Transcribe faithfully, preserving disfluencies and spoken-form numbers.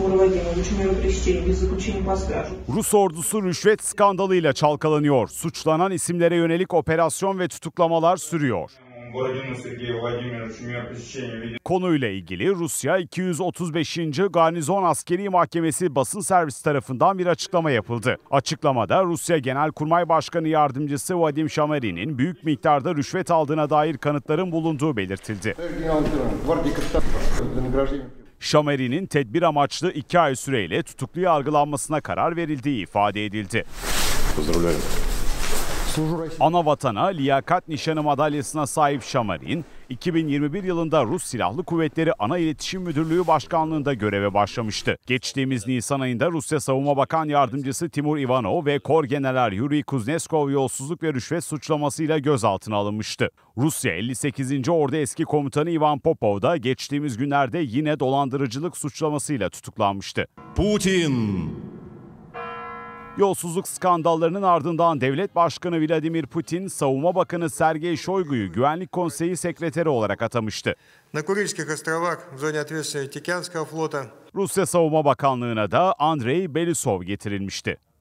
Тимура Вадимовича меру пресечения без заключения под стражу. Rus ordusu rüşvet skandalıyla çalkalanıyor. Suçlanan isimlere yönelik operasyon ve tutuklamalar sürüyor. Konuyla ilgili Rusya iki yüz otuz beşinci Garnizon Askeri Mahkemesi basın servisi tarafından bir açıklama yapıldı. Açıklamada Rusya Genelkurmay Başkanı Yardımcısı Vadim Shamari'nin büyük miktarda rüşvet aldığına dair kanıtların bulunduğu belirtildi. Shamari'nin tedbir amaçlı iki ay süreyle tutuklu yargılanmasına karar verildiği ifade edildi. Ana vatana liyakat nişanı madalyasına sahip Shamarin, iki bin yirmi bir yılında Rus Silahlı Kuvvetleri Ana İletişim Müdürlüğü Başkanlığı'nda göreve başlamıştı. Geçtiğimiz Nisan ayında Rusya Savunma Bakan Yardımcısı Timur Ivanov ve Kor General Yuri Kuznetsov yolsuzluk ve rüşvet suçlamasıyla gözaltına alınmıştı. Rusya elli sekizinci Ordu eski komutanı Ivan Popov da geçtiğimiz günlerde yine dolandırıcılık suçlamasıyla tutuklanmıştı. Putin! Yolsuzluk skandallarının ardından Devlet Başkanı Vladimir Putin, Savunma Bakanı Sergey Shoigu'yu Güvenlik Konseyi Sekreteri olarak atamıştı. На Курильских островах в зоне ответственности Тихоокеанского флота Rusya Savunma Bakanlığı'na da Andrei Belousov getirilmişti.